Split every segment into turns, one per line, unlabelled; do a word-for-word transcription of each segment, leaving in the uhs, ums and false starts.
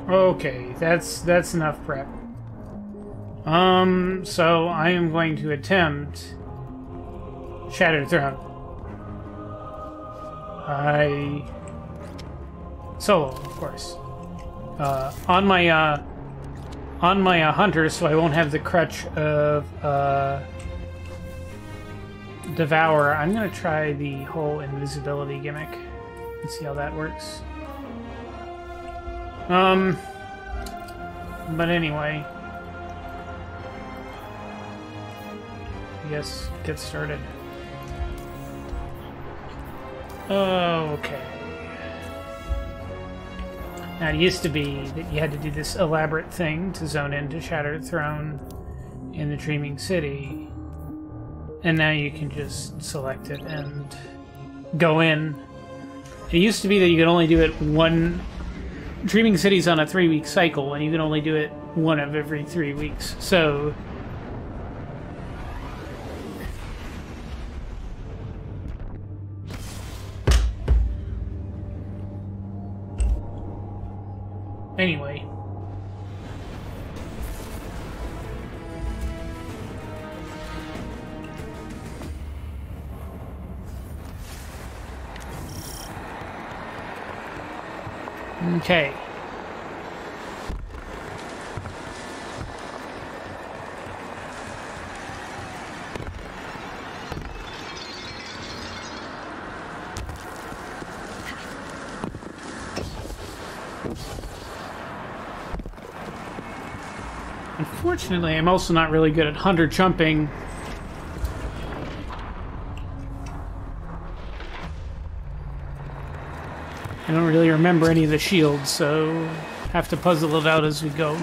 Okay, that's that's enough prep. Um, so I am going to attempt Shattered Throne. I solo, of course. Uh, on my uh, on my uh, hunter, so I won't have the crutch of uh, Devour. I'm gonna try the whole invisibility gimmick and see how that works. Um, but anyway. I guess get started. Okay. Now, it used to be that you had to do this elaborate thing to zone into Shattered Throne in the Dreaming City. And now you can just select it and go in. It used to be that you could only do it one... Dreaming City's on a three-week cycle, and you can only do it one of every three weeks. So... Anyway. Okay. Unfortunately, I'm also not really good at hunter jumping. I don't really remember any of the shields, so have to puzzle it out as we go.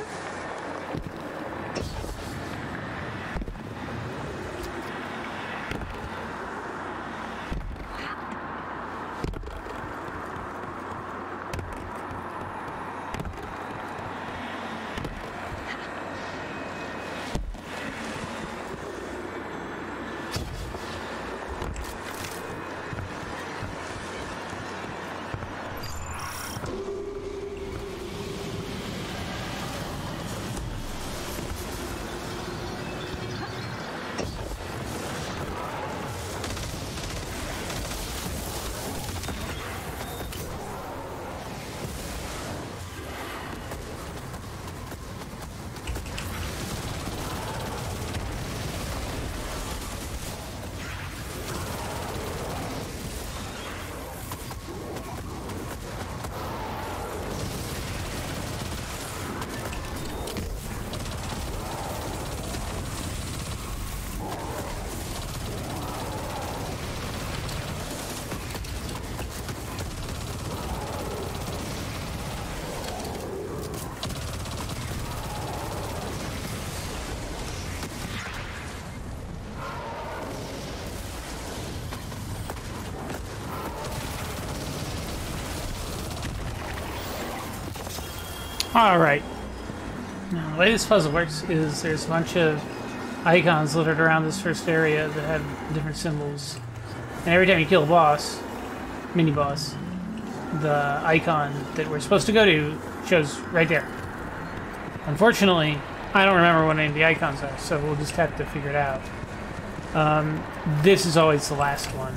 Alright. Now, the way this puzzle works is there's a bunch of icons littered around this first area that have different symbols. And every time you kill a boss, mini-boss, the icon that we're supposed to go to shows right there. Unfortunately, I don't remember what any of the icons are, so we'll just have to figure it out. Um, this is always the last one.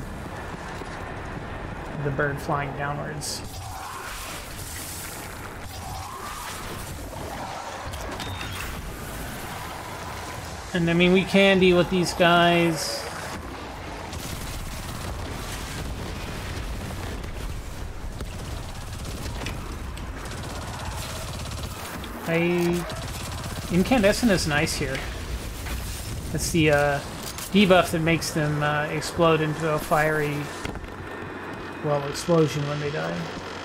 The bird flying downwards. And I mean, we can deal with these guys. I... Incandescent is nice here. That's the uh, debuff that makes them uh, explode into a fiery, well, explosion when they die.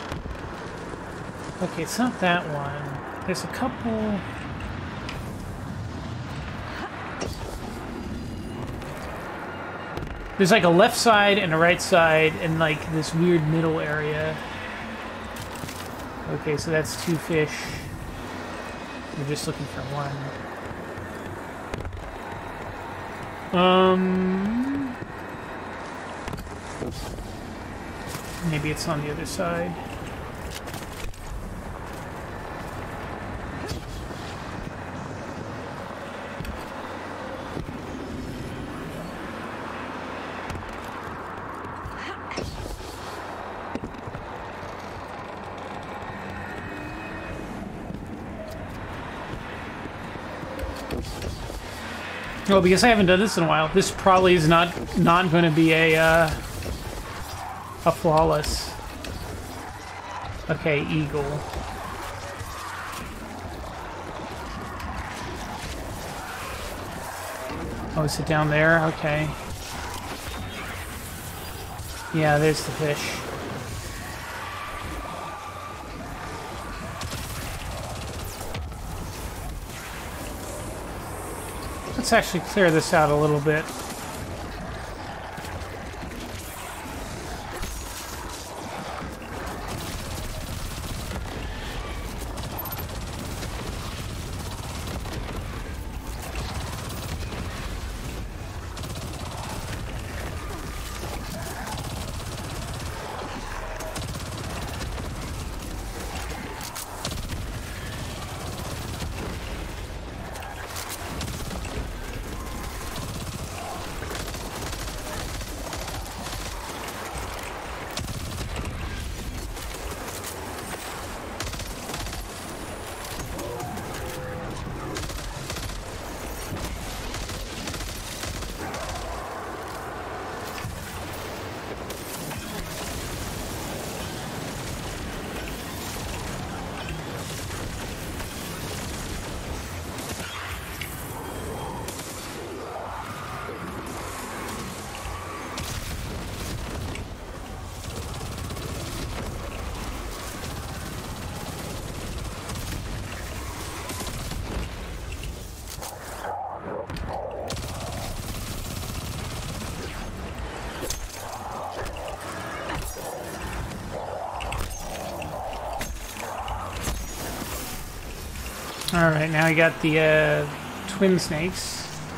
Okay, it's not that one. There's a couple... There's like a left side and a right side and like this weird middle area. Okay, so that's two fish. We're just looking for one. Um, maybe it's on the other side. Well, because I haven't done this in a while, this probably is not not going to be a uh, a flawless. Okay, eagle. Oh, is it down there? Okay. Yeah, there's the fish. Let's actually clear this out a little bit. Alright, now I got the uh, twin snakes.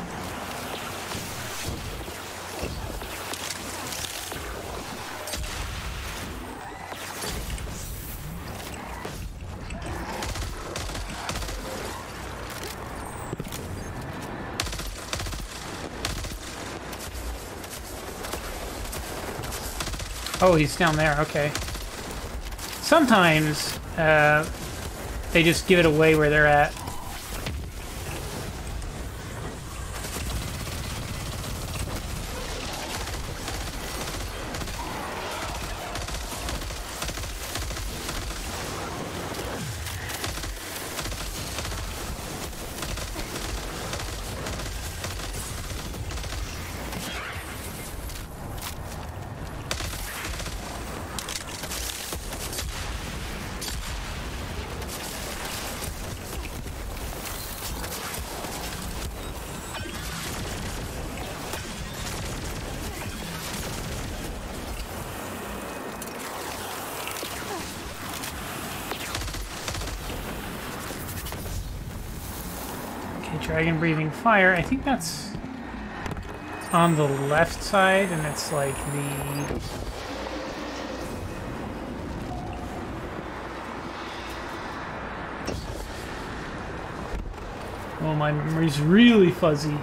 Oh, he's down there, okay. Sometimes, uh, they just give it away where they're at. Dragon breathing fire. I think that's on the left side, and it's like the oh, my memory's really fuzzy.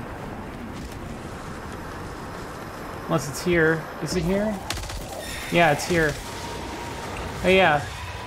Unless it's here. Is it here? Yeah, it's here. Oh yeah.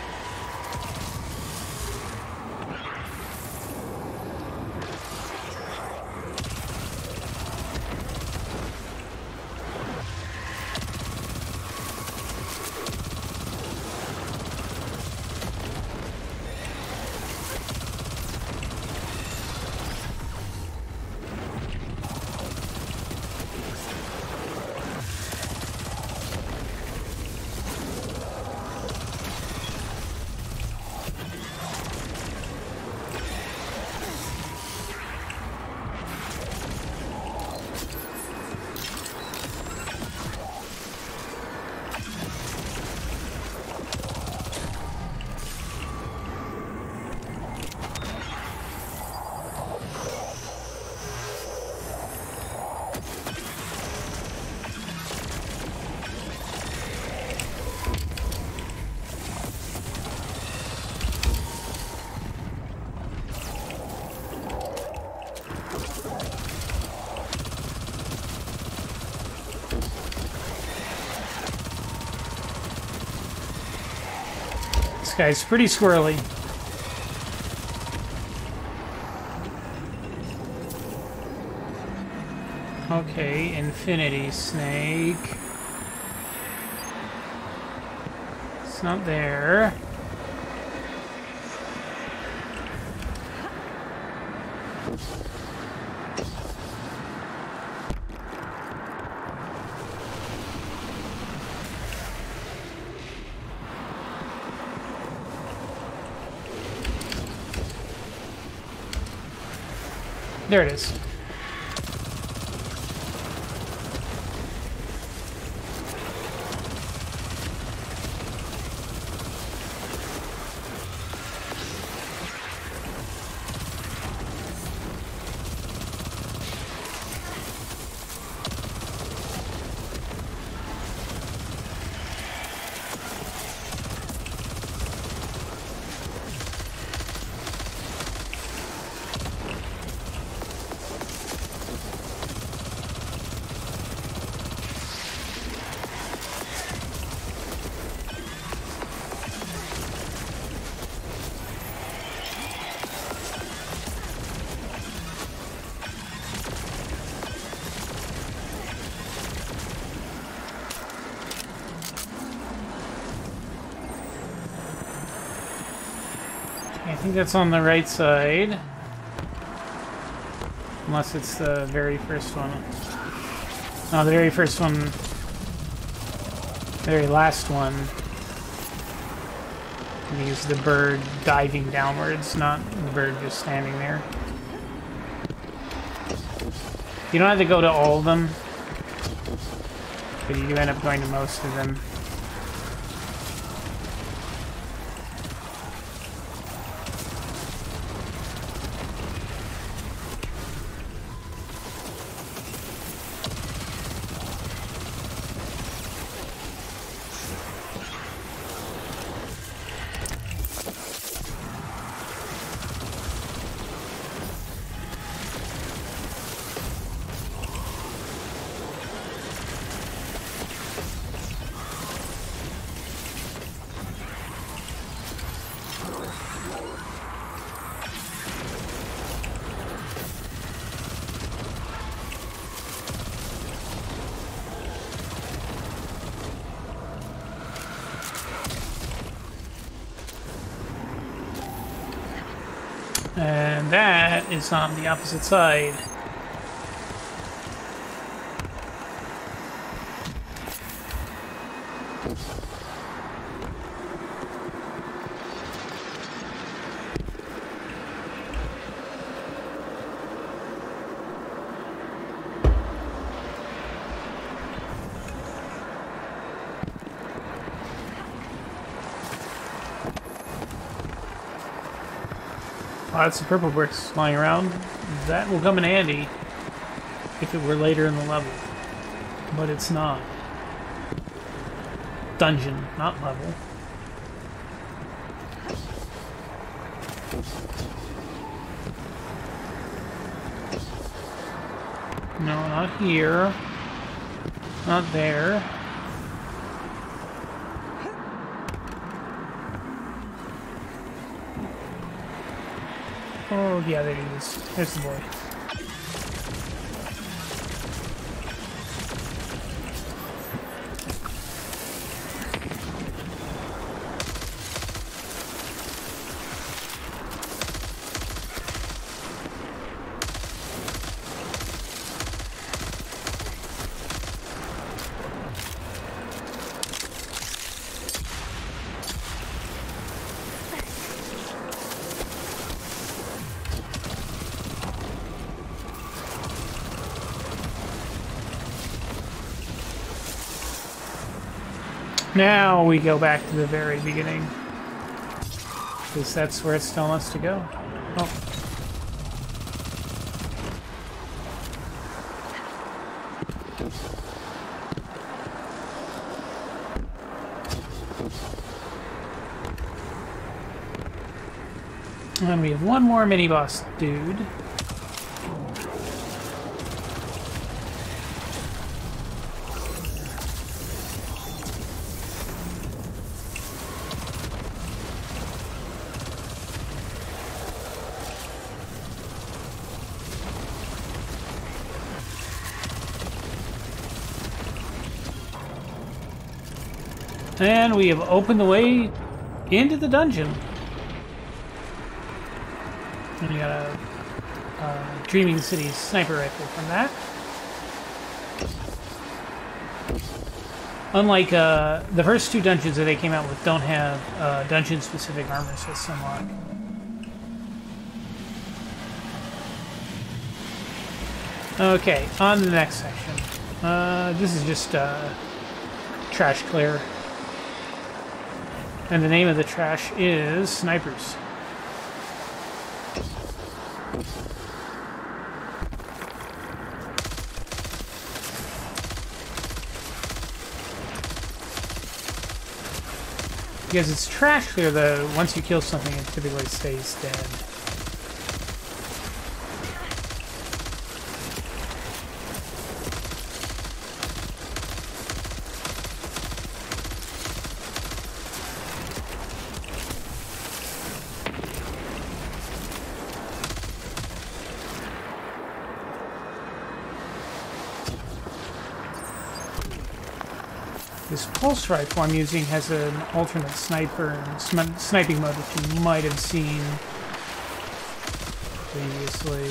This guy's pretty squirrely. Okay, Infinity Snake. It's not there. There it is. I think that's on the right side. Unless it's the very first one. No, the very first one. The very last one. Use the bird diving downwards, not the bird just standing there. You don't have to go to all of them, but you do end up going to most of them. And that is on the opposite side. Lots of purple bricks flying around. That will come in handy if it were later in the level. But it's not. Dungeon, not level. No, not here. Not there. Oh, yeah, there he is. There's the boy. Now we go back to the very beginning. Because that's where it's telling us to go. Oh. And we have one more mini-boss dude. And we have opened the way into the dungeon. And we got a, a Dreaming City sniper rifle from that. Unlike uh, the first two dungeons that they came out with don't have uh, dungeon-specific armor system on. Okay, on to the next section. Uh, this is just uh, trash clear. And the name of the trash is Snipers. Because it's trash clear, though, once you kill something, it typically stays dead. This pulse rifle I'm using has an alternate sniper and sn sniping mode, which you might have seen previously.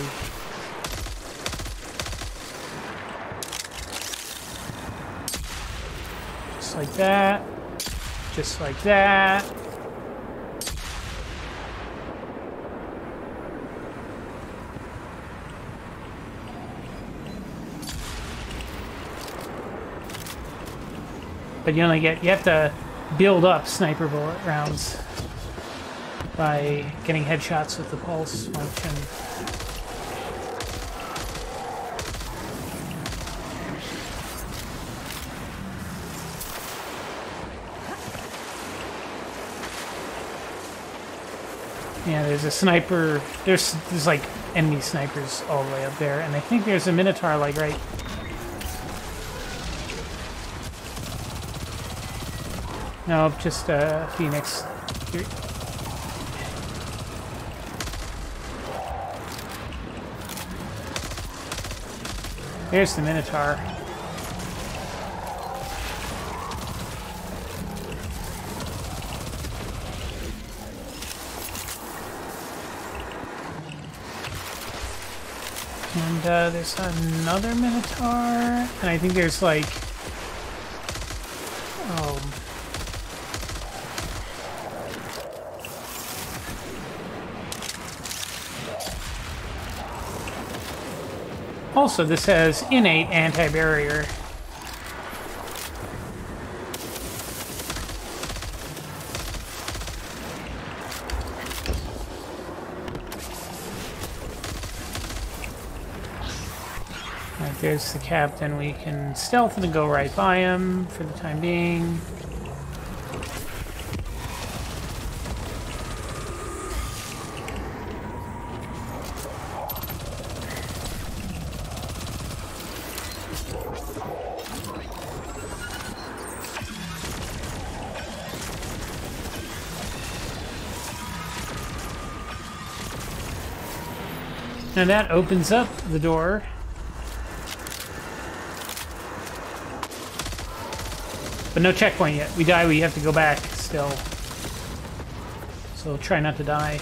Just like that. Just like that. But you only get, you have to build up sniper bullet rounds by getting headshots with the pulse function. Yeah, there's a sniper, there's, there's like enemy snipers all the way up there, and I think there's a Minotaur like right. No, just a uh, Phoenix. Here. There's the Minotaur. And uh, there's another Minotaur, and I think there's like, oh. Also, this has innate anti-barrier. Right, there's the captain. We can stealth and go right by him for the time being. And that opens up the door. But no checkpoint yet. We die, we have to go back still. So try not to die.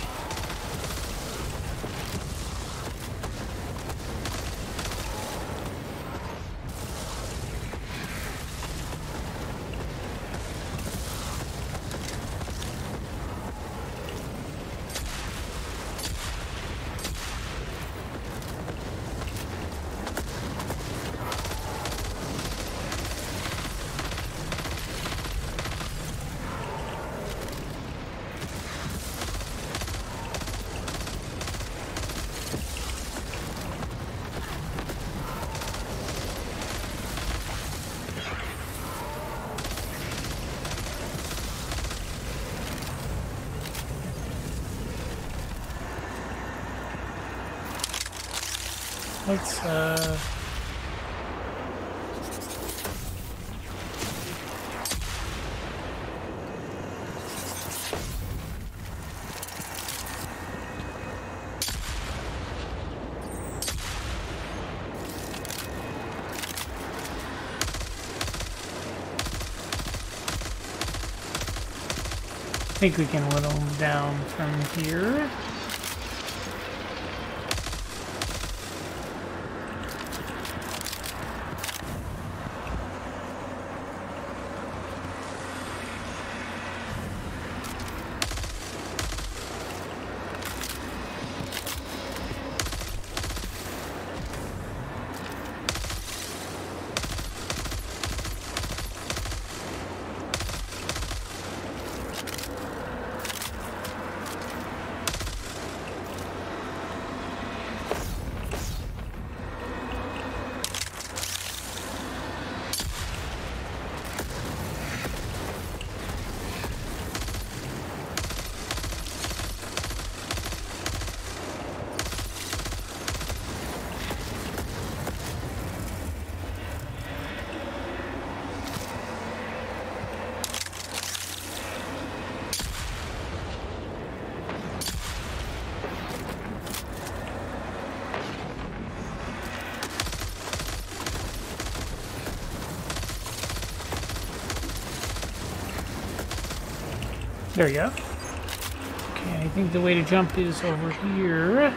Let's, uh... think we can whittle them down from here. There you go. Okay, I think the way to jump is over here.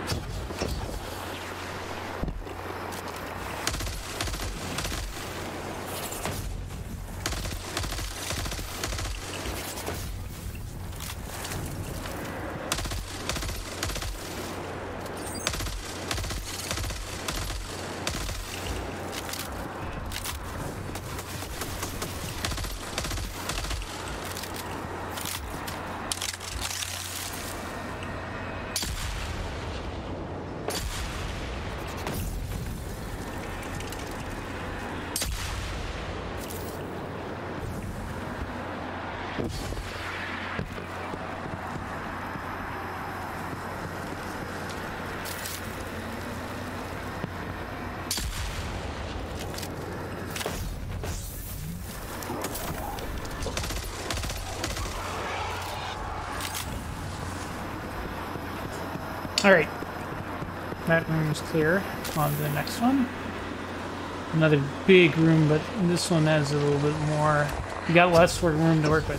Alright, that room's clear. On to the next one. Another big room, but this one has a little bit more. You got less room to work with.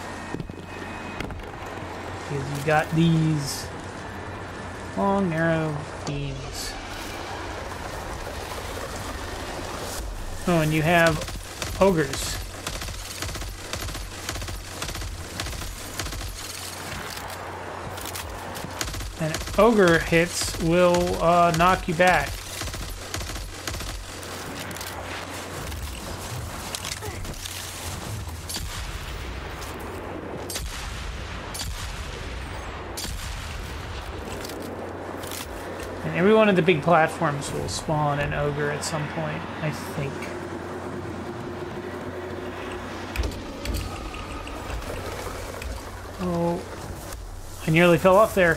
Because you got these long, narrow beams. Oh, and you have ogres. And ogre hits will uh, knock you back. And every one of the big platforms will spawn an ogre at some point, I think. Oh, I nearly fell off there.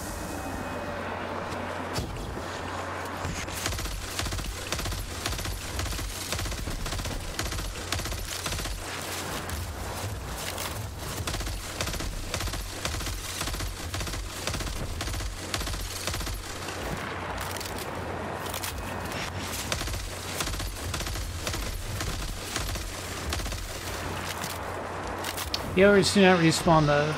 The ogres do not respawn though.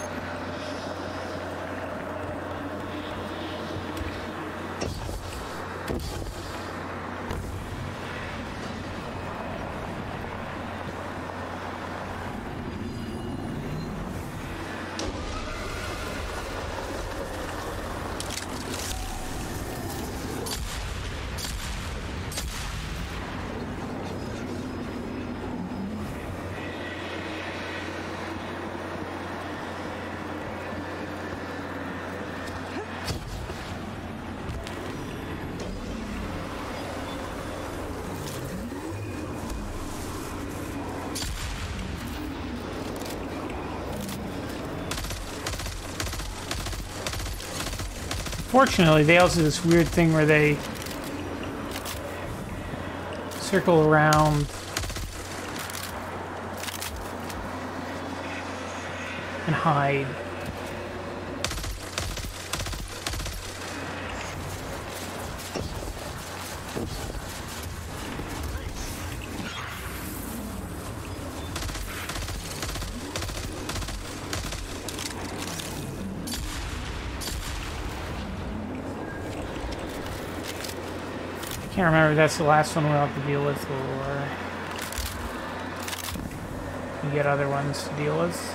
Fortunately, they also do this weird thing where they circle around and hide. Can't remember if that's the last one we'll have to deal with, or we get other ones to deal with.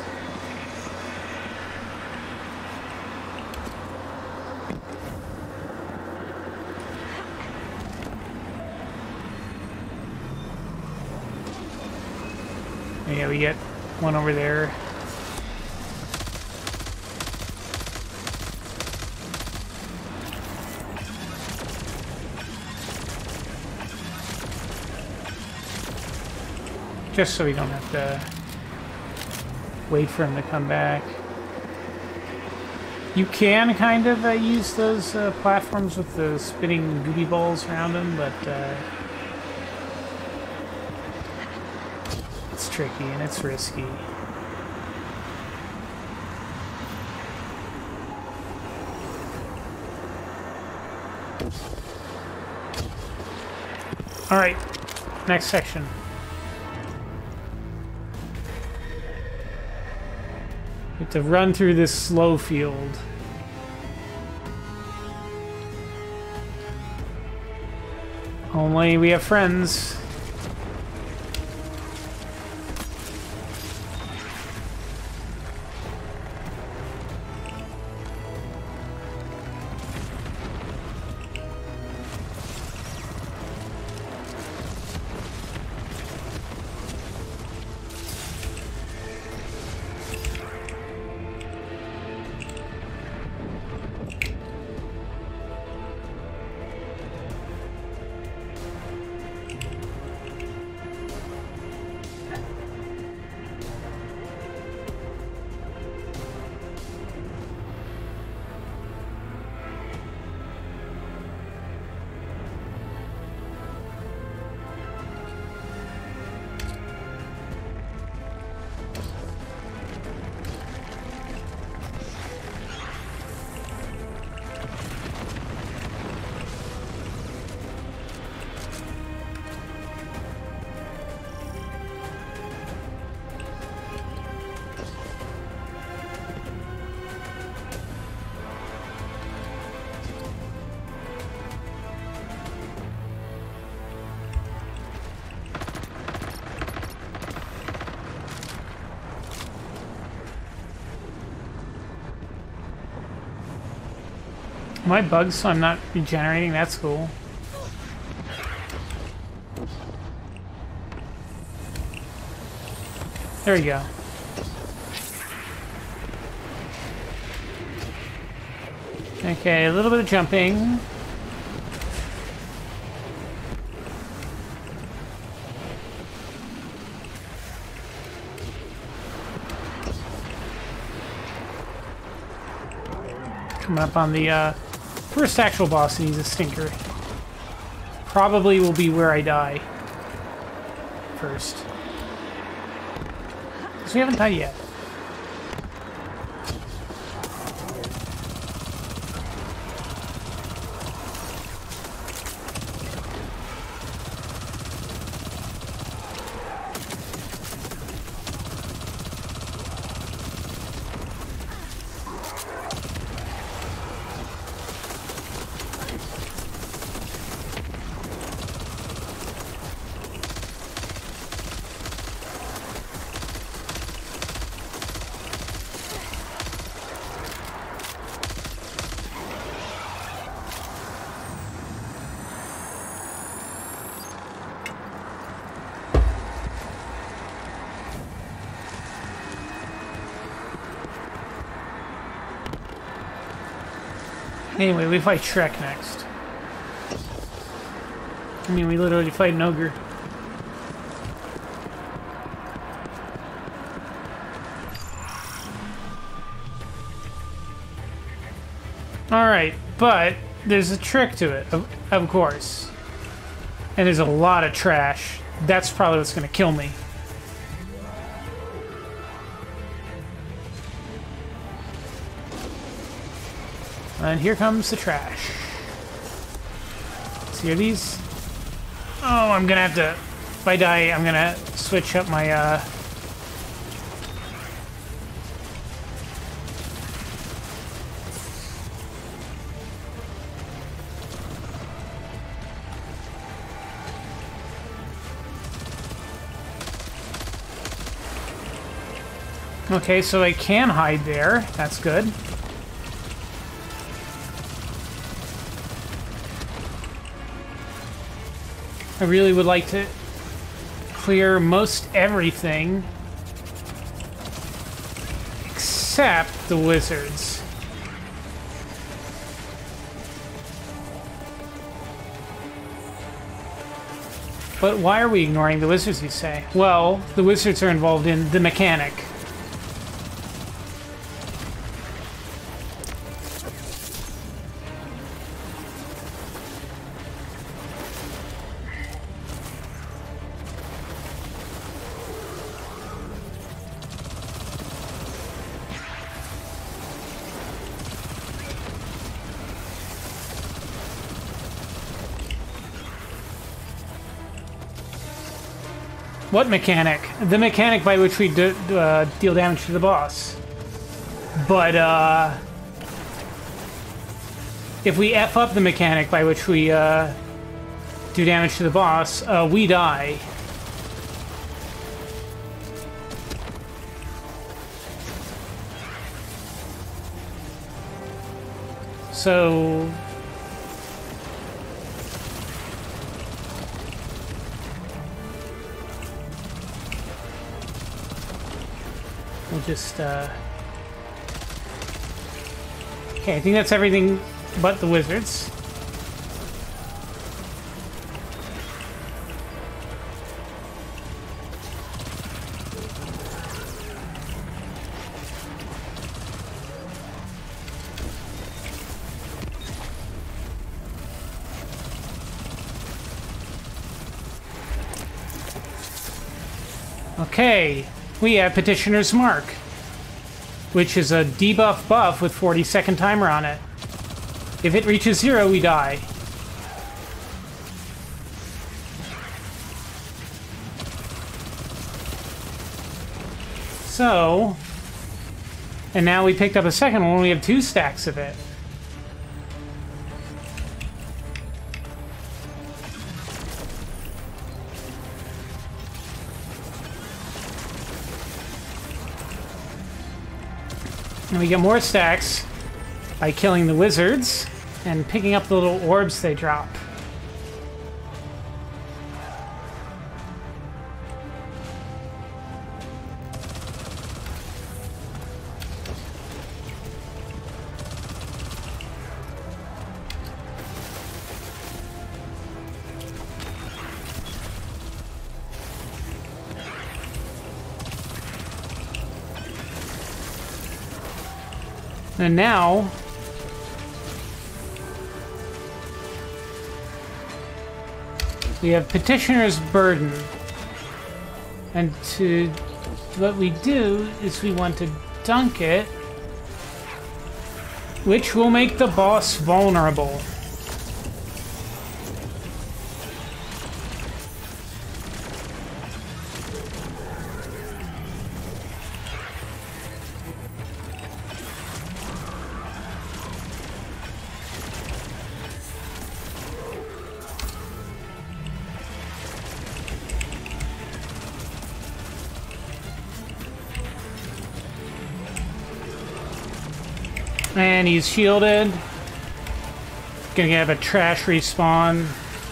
Yeah, we get one over there. Just so we don't have to wait for him to come back. You can kind of uh, use those uh, platforms with the spinning goopy balls around them, but uh, it's tricky and it's risky. Alright, next section. We have to run through this slow field. Only we have friends. Am I bugged so I'm not regenerating? That's cool. There we go. Okay, a little bit of jumping. Coming up on the uh, first actual boss, and he's a stinker. Probably will be where I die first. Because we haven't died yet. Anyway, we fight Shrek next. I mean, we literally fight an ogre. Alright, but there's a trick to it, of, of course. And there's a lot of trash. That's probably what's going to kill me. And here comes the trash. See, are these? Oh, I'm gonna have to. If I die, I'm gonna switch up my. Uh... Okay, so I can hide there. That's good. I really would like to clear most everything except the wizards. But why are we ignoring the wizards, you say? Well, the wizards are involved in the mechanic. What mechanic? The mechanic by which we do, uh, deal damage to the boss. But, uh... if we F up the mechanic by which we, uh... do damage to the boss, uh, we die. So... We'll just, uh... okay, I think that's everything but the wizards. Okay. We have Petitioner's Mark, which is a debuff buff with forty second timer on it. If it reaches zero, we die. So, and now we picked up a second one, we have two stacks of it. And we get more stacks by killing the wizards and picking up the little orbs they drop. And now, we have Petitioner's Burden. And to what we do is we want to dunk it, which will make the boss vulnerable. And he's shielded. Gonna have a trash respawn.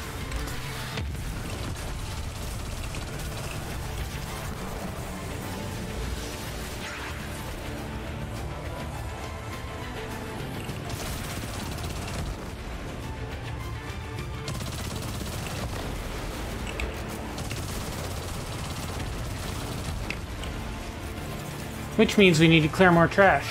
Which means we need to clear more trash.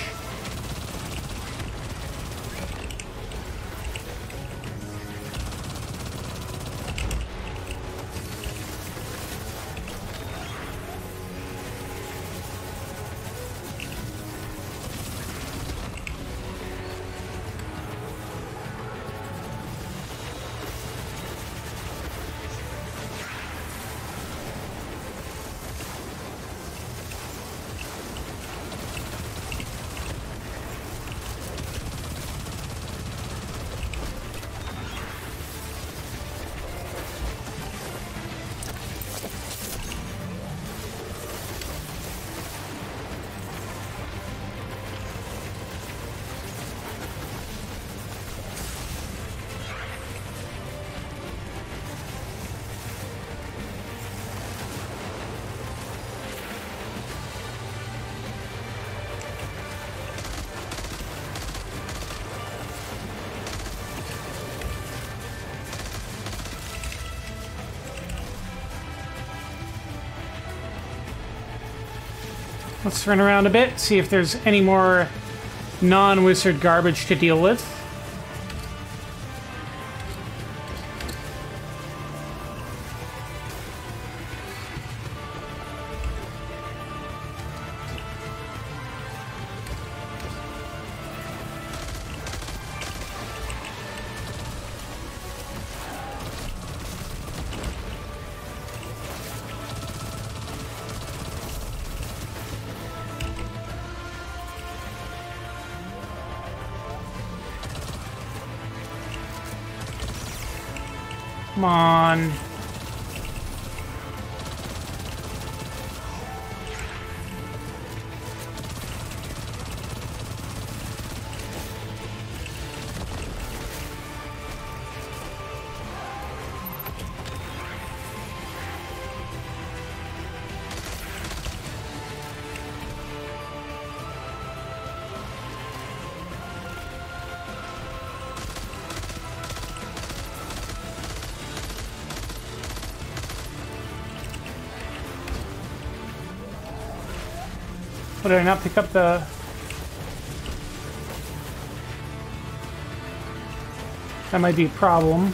Let's run around a bit, see if there's any more non-wizard garbage to deal with. Come on. What, did I not pick up the... That might be a problem.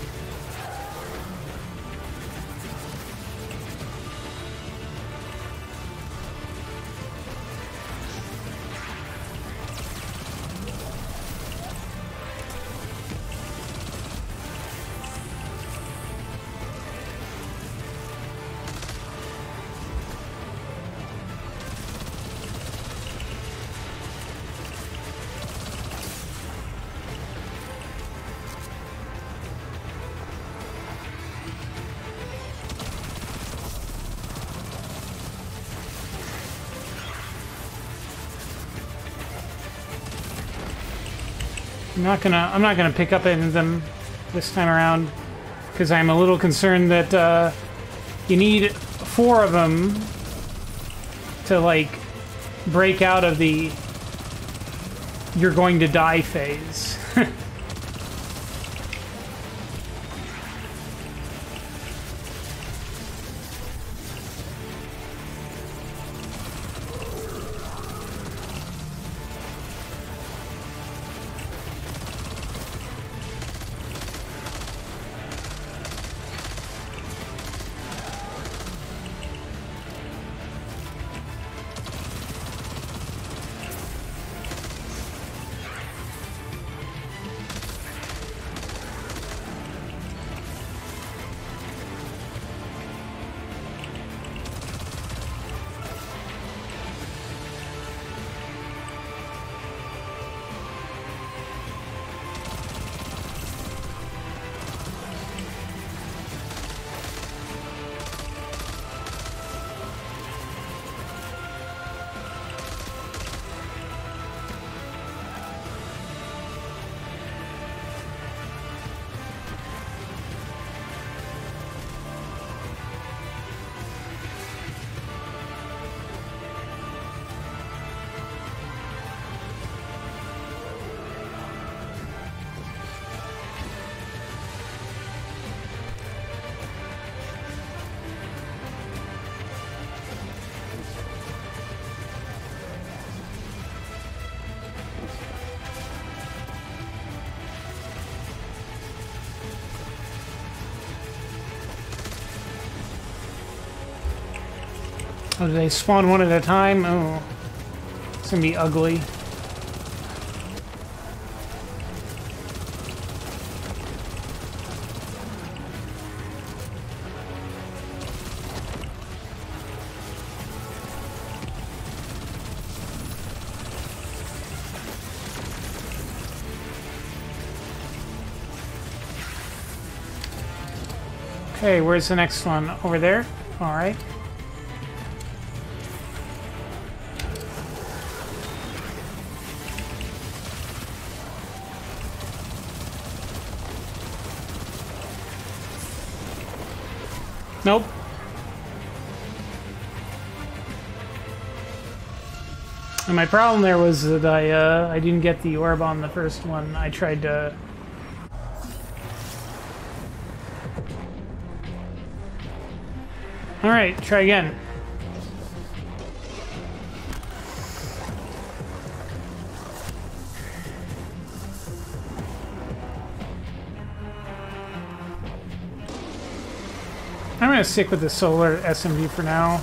I'm not gonna. I'm not gonna pick up any of them this time around because I'm a little concerned that uh, you need four of them to like break out of the "you're going to die" phase. Oh, do they spawn one at a time? Oh, it's gonna be ugly. Okay, where's the next one? Over there? All right. Nope. And my problem there was that I uh, I didn't get the orb on the first one. I tried to. All right, try again. gonna stick with the solar S M D for now.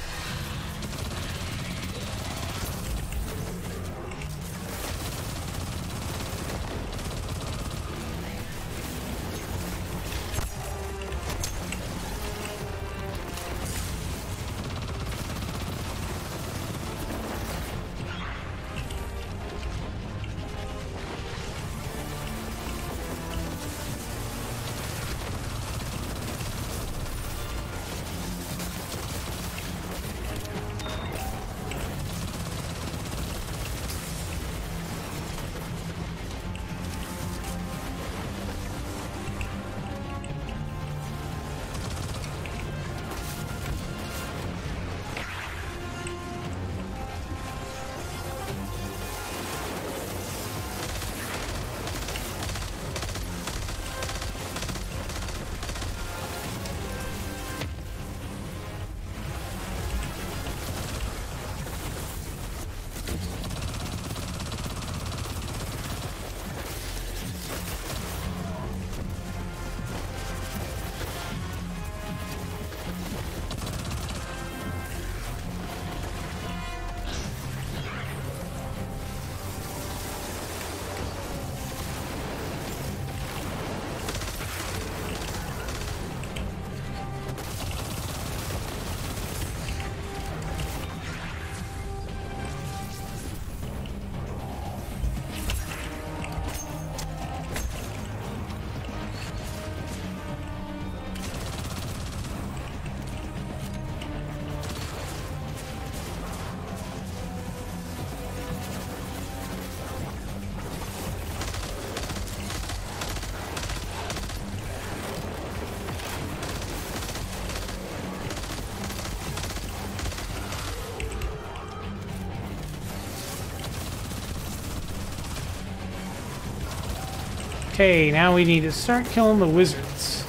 Okay, now we need to start killing the wizards.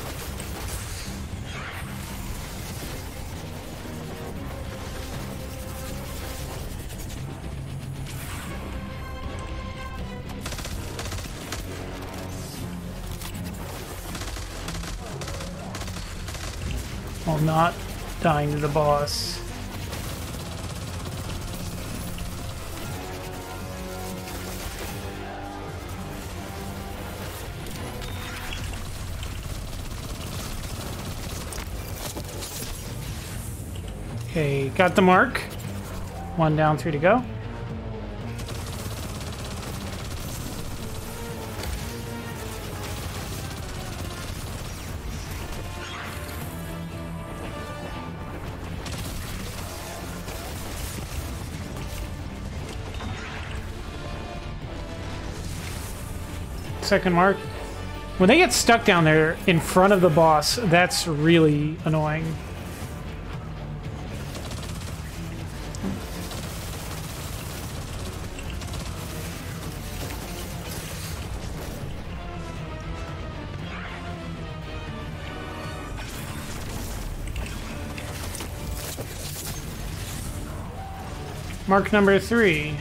While not dying to the boss. Okay, got the mark. One down, three to go. Second mark. When they get stuck down there in front of the boss, that's really annoying. Mark number three.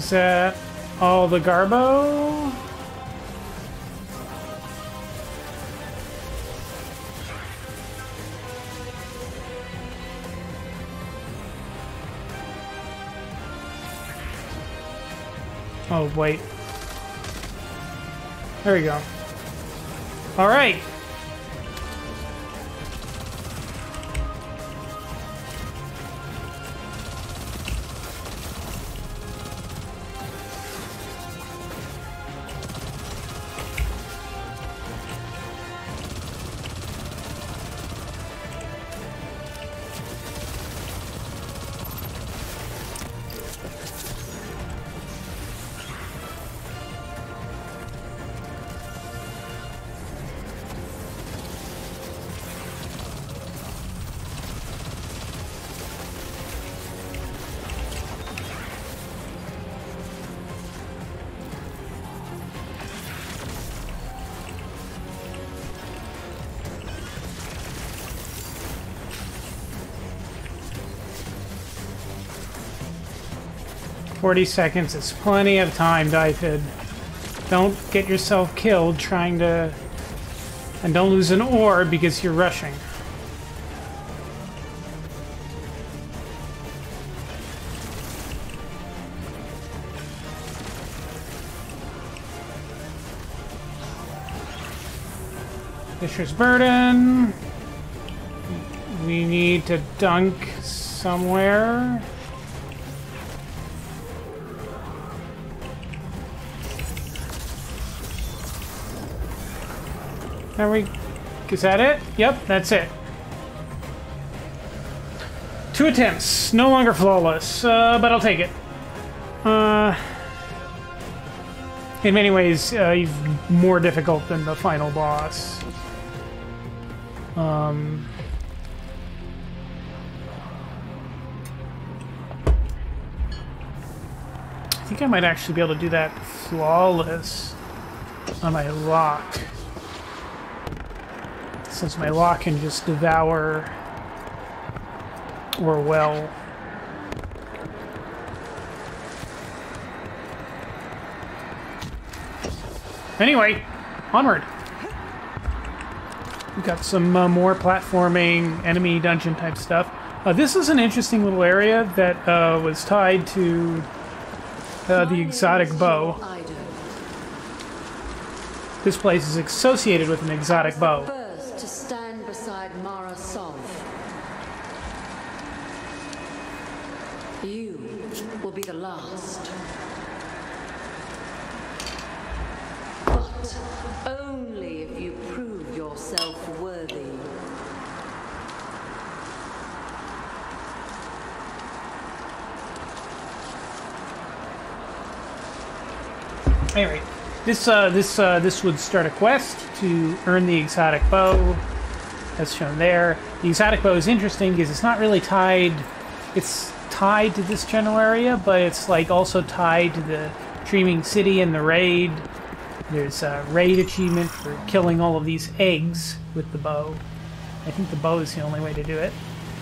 Is that all the Garbo? Oh, wait. There we go. All right. forty seconds is plenty of time, Dyfid. Don't get yourself killed trying to... And don't lose an ore because you're rushing. Fisher's Burden. We need to dunk somewhere. There we... Is that it? Yep, that's it. Two attempts. No longer flawless, uh, but I'll take it. Uh, in many ways, uh, he's more difficult than the final boss. Um... I think I might actually be able to do that flawless on my lock. Since my lock can just devour Orwell. Anyway, onward. We've got some uh, more platforming, enemy dungeon type stuff. Uh, this is an interesting little area that uh, was tied to uh, the exotic bow. This place is associated with an exotic bow.
To stand beside Mara Sov. You will be the last. But only if you prove yourself worthy.
Anyway, this uh, this uh, this would start a quest to earn the exotic bow, as shown there. The exotic bow is interesting because it's not really tied. It's tied to this general area, but it's like also tied to the Dreaming City and the raid. There's a raid achievement for killing all of these eggs with the bow. I think the bow is the only way to do it.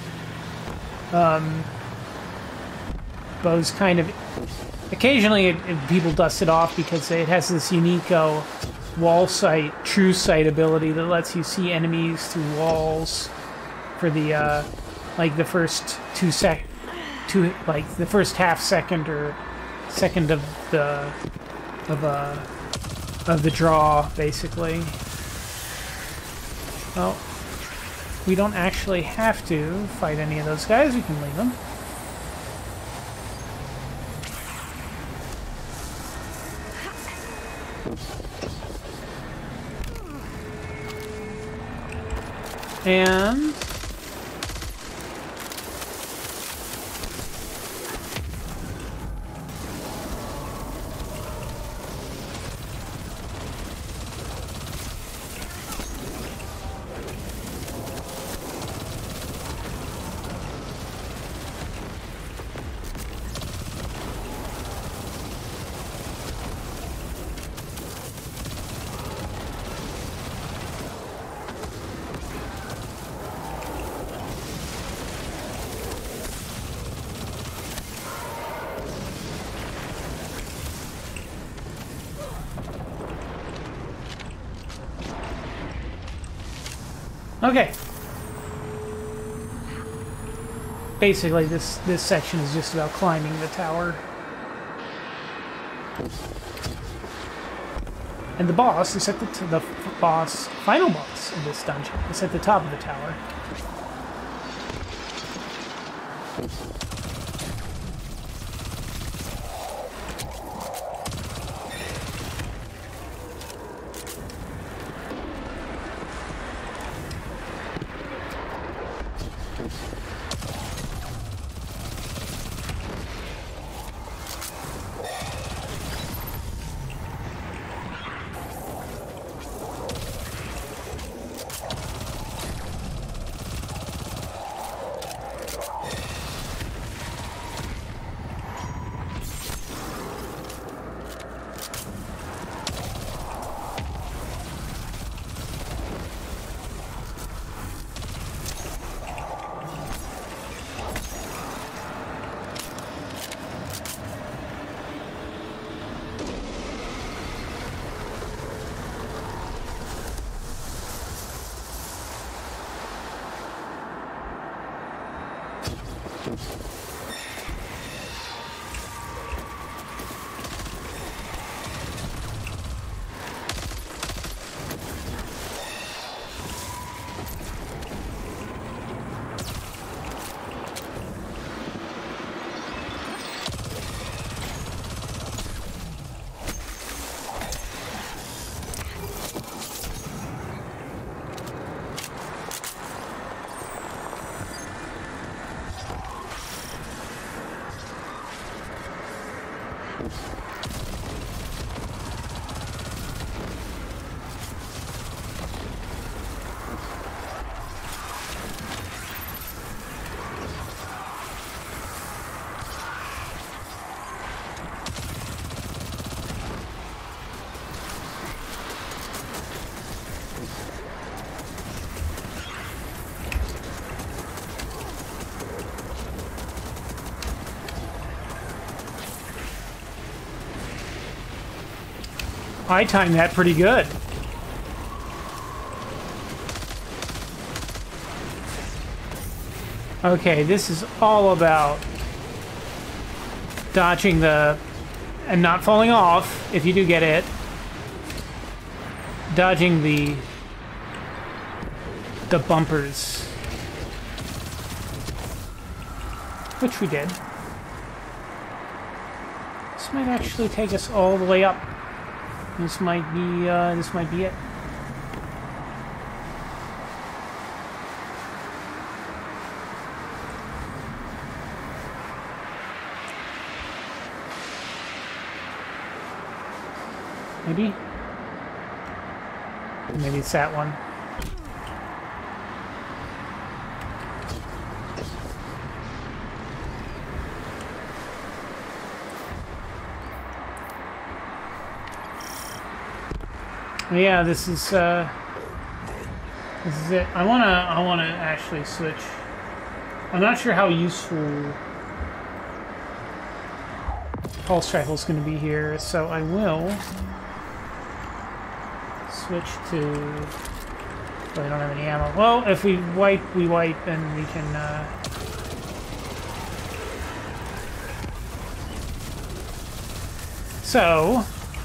Um, bow's kind of... Occasionally it, it, people dust it off because it has this unique uh, wall sight, true sight ability that lets you see enemies through walls for the, uh, like the first two sec... Two, like the first half second or second of the... of, uh... of the draw, basically. Well, we don't actually have to fight any of those guys. We can leave them. And... Okay. Basically, this this section is just about climbing the tower. And the boss is at the t the boss, final boss of this dungeon. It's at the top of the tower. I timed that pretty good. Okay, this is all about dodging the... and not falling off, if you do get it. Dodging the... the bumpers. Which we did. This might actually take us all the way up. This might be, uh, this might be it. Maybe? Maybe it's that one. Yeah, this is uh, this is it. I wanna I wanna actually switch. I'm not sure how useful pulse rifle is going to be here, so I will switch to. Well, I don't have any ammo. Well, if we wipe, we wipe, and we can. Uh, so.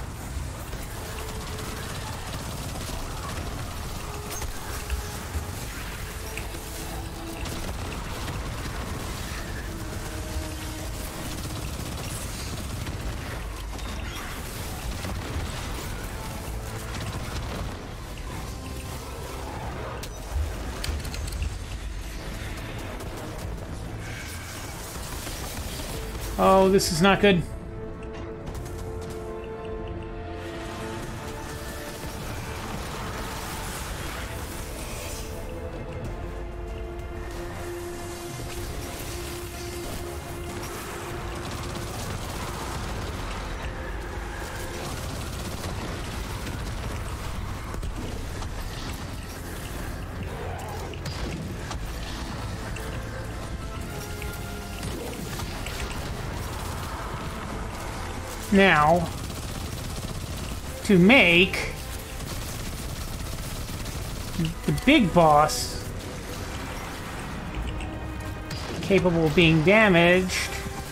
Oh, this is not good. Now, to make the big boss capable of being damaged.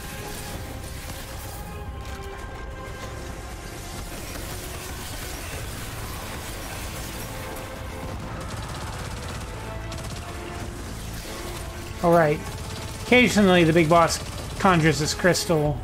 Alright. Occasionally the big boss conjures this crystal.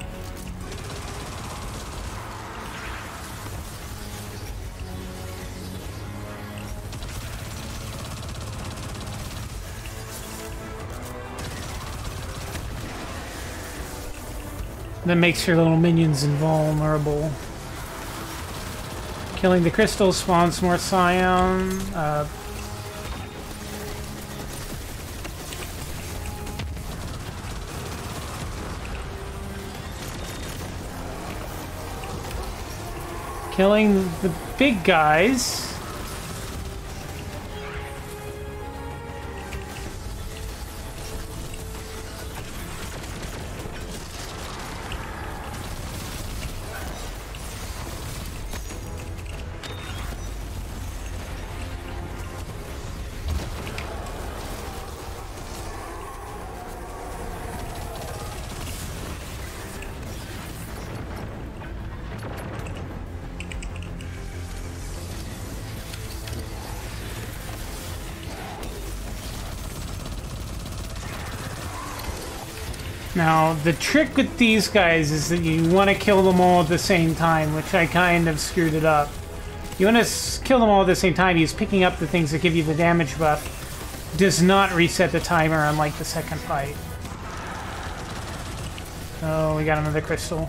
That makes your little minions invulnerable. Killing the crystal spawns more Scion. Uh, killing the big guys. Now, the trick with these guys is that you want to kill them all at the same time, which I kind of screwed it up. You want to kill them all at the same time. He's picking up the things that give you the damage buff. Does not reset the timer unlike the second fight. Oh, we got another crystal.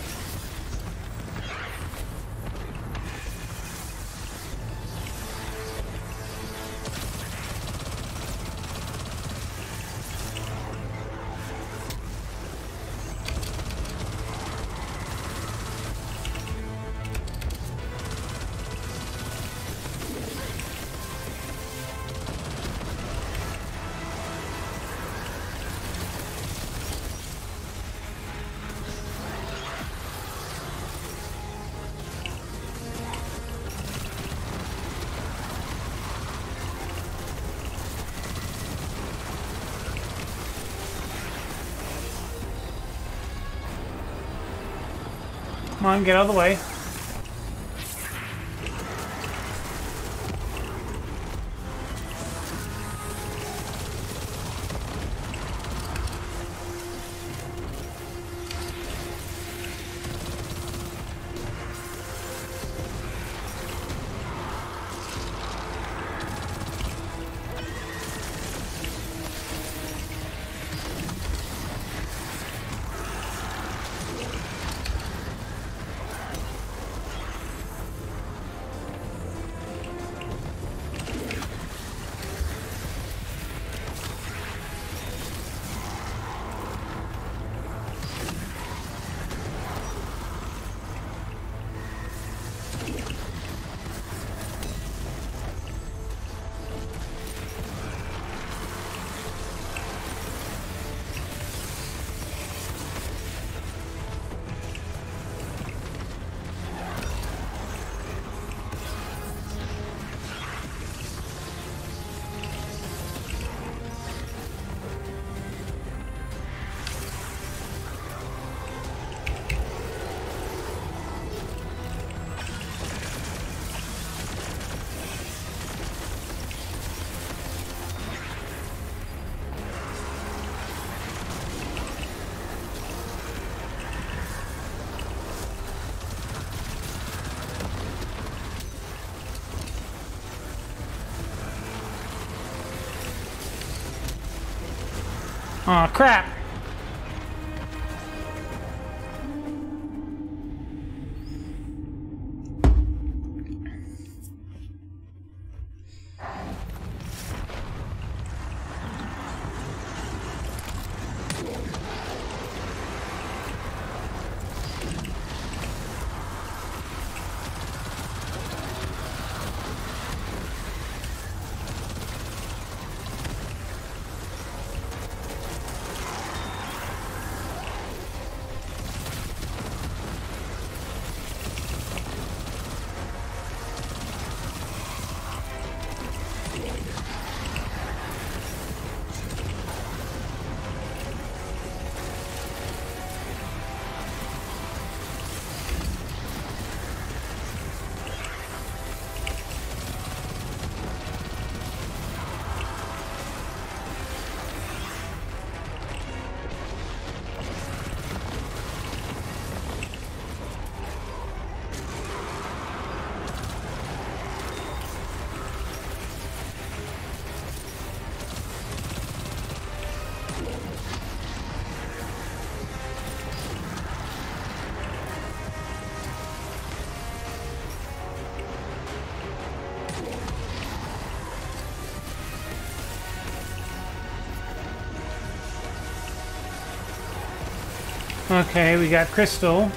Come on, get out of the way. Aw, oh, crap! Okay, we got Crystal.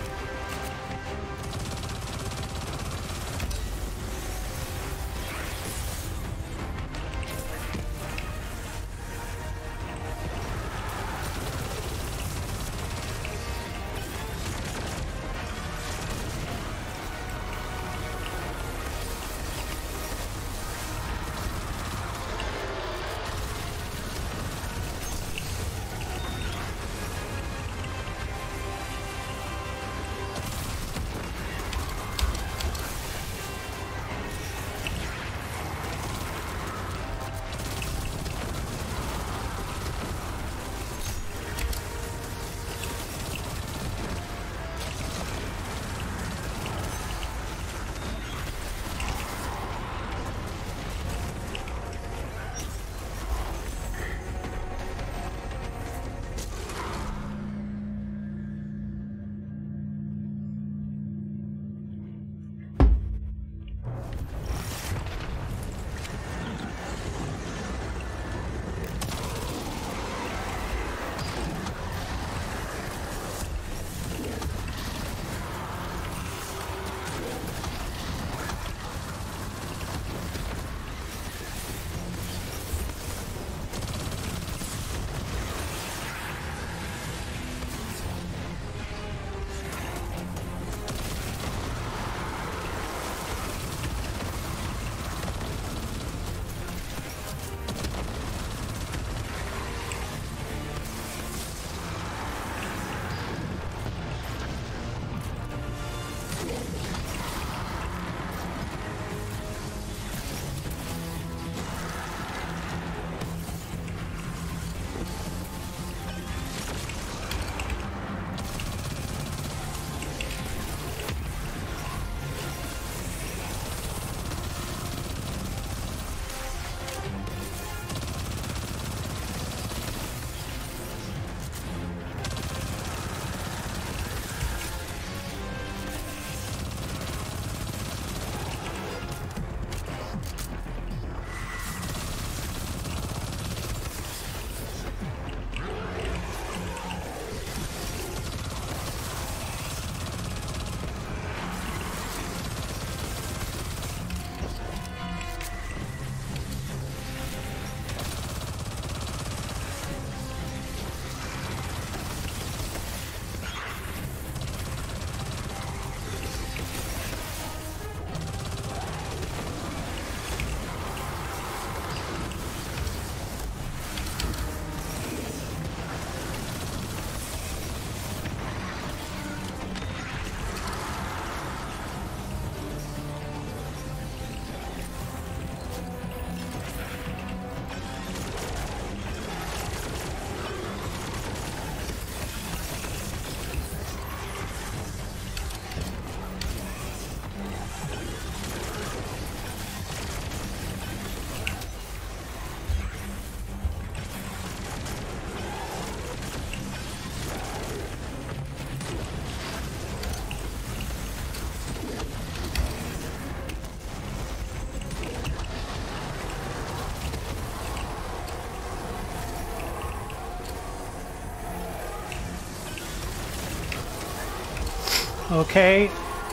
Okay.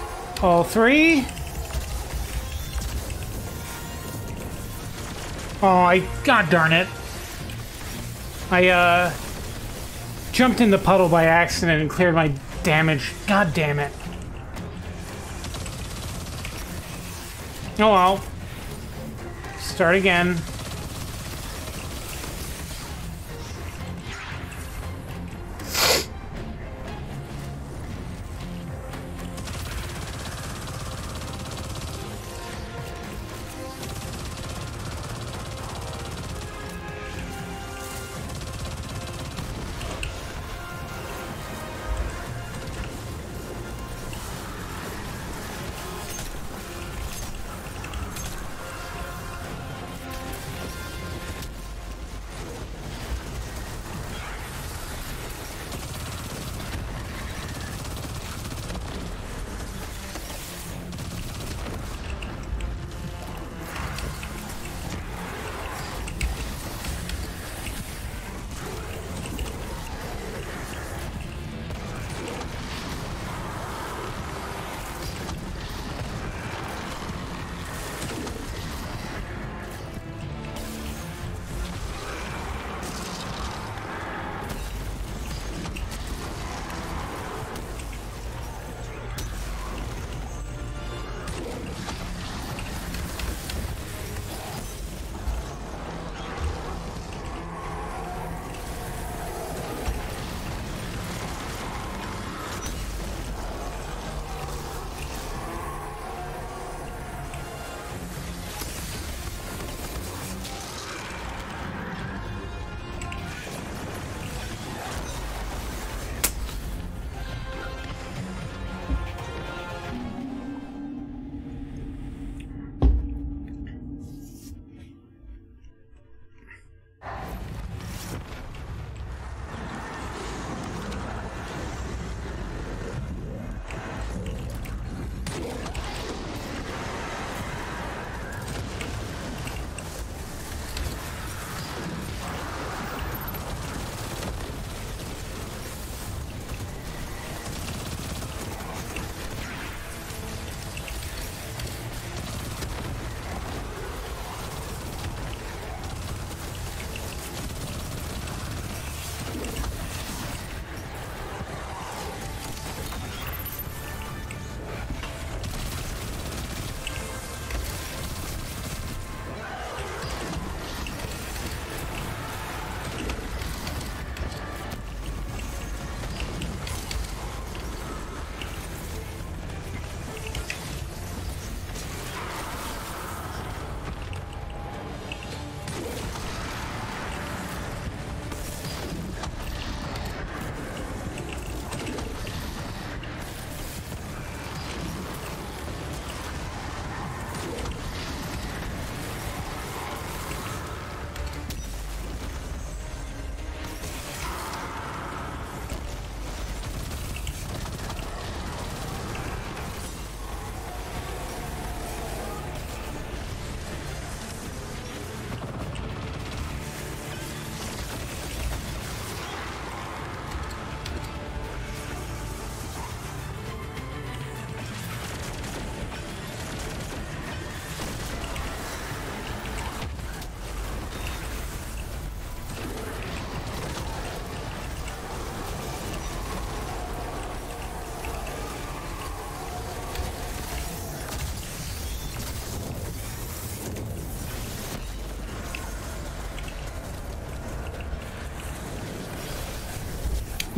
All three. Oh, I... God darn it. I, uh... jumped in the puddle by accident and cleared my damage. God damn it. Oh well. Start again.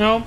Nope.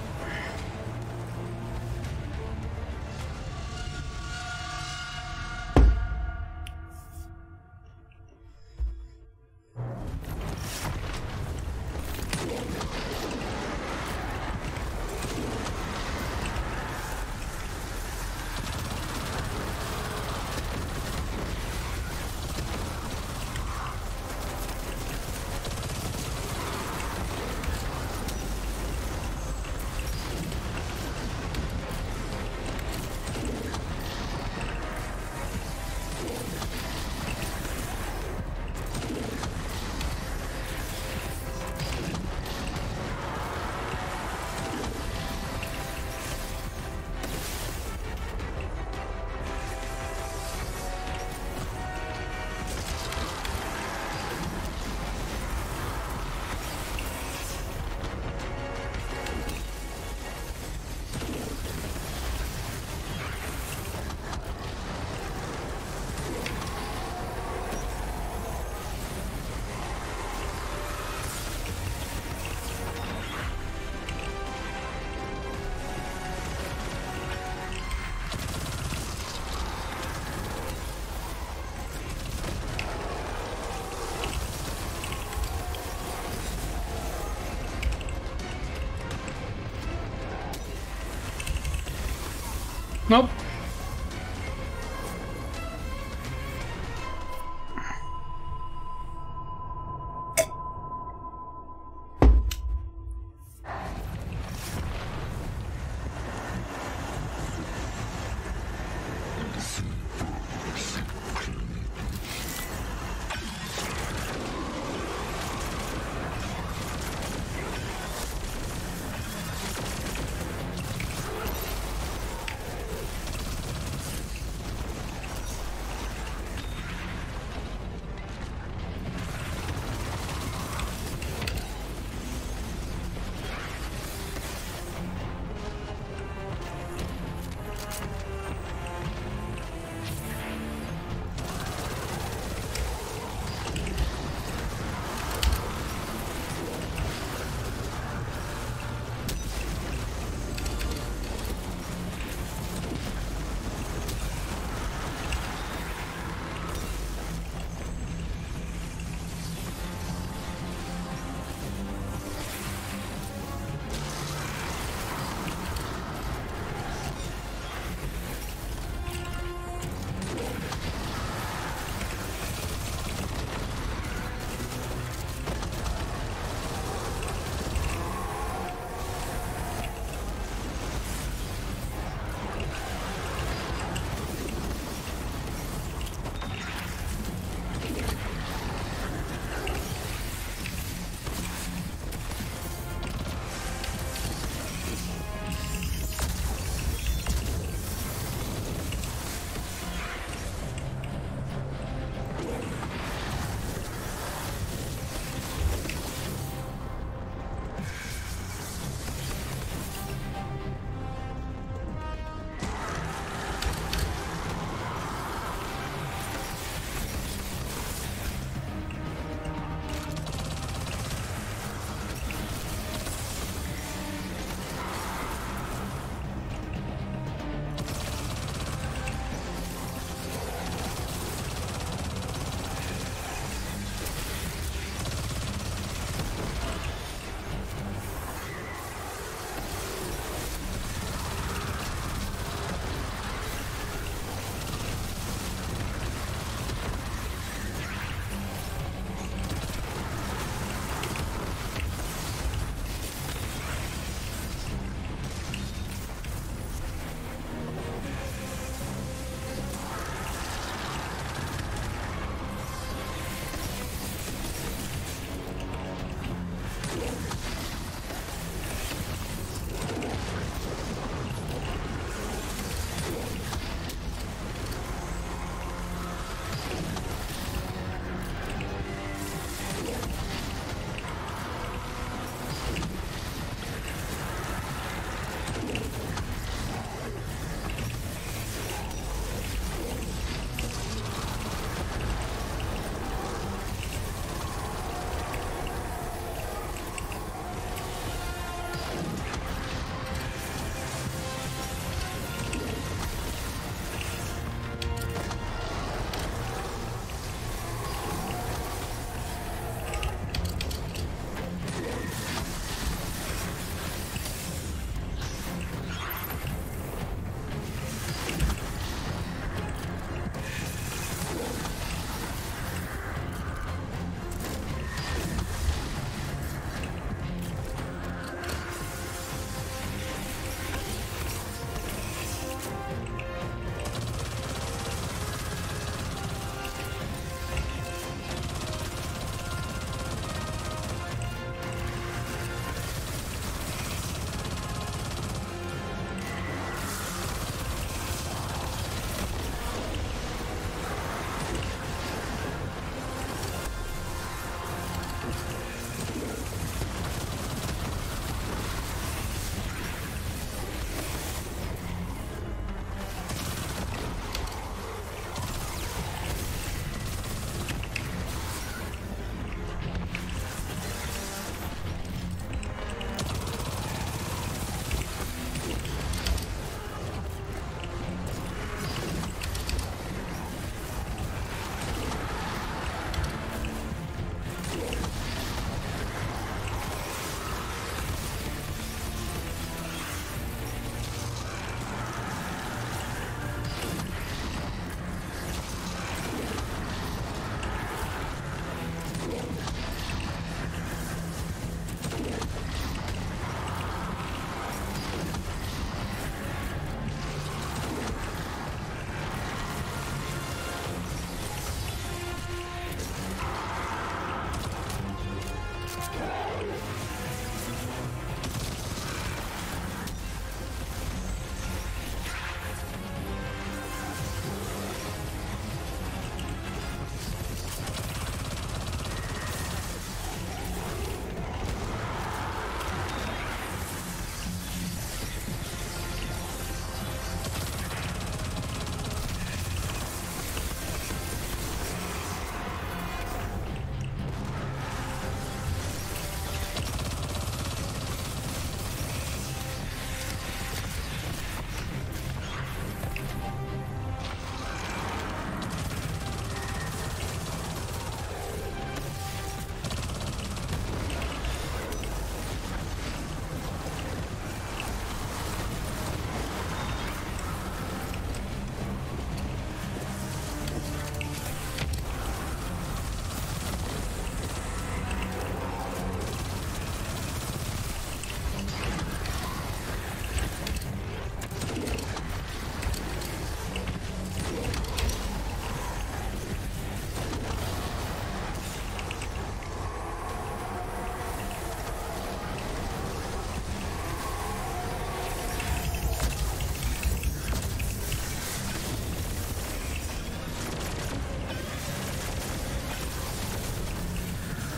Nope.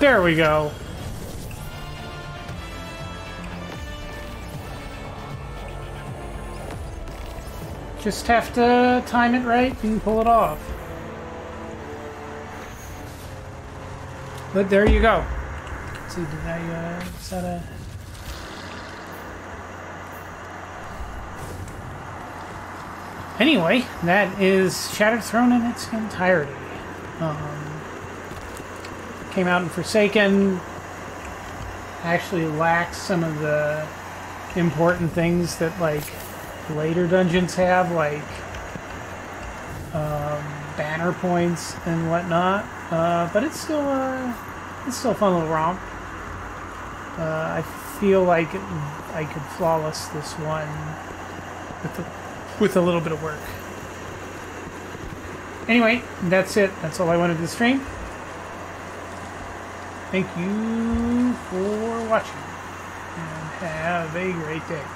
There we go. Just have to time it right and pull it off. But there you go. Let's see, did I, uh, is that a... Anyway, that is Shattered Throne in its entirety. Um, came out in Forsaken. Actually lacks some of the important things that, like, later dungeons have, like um, banner points and whatnot. Uh, but it's still uh, it's still a fun little romp. Uh, I feel like I could flawless this one with the with a little bit of work. Anyway, that's it. That's all I wanted to stream. Thank you for watching, and have a great day.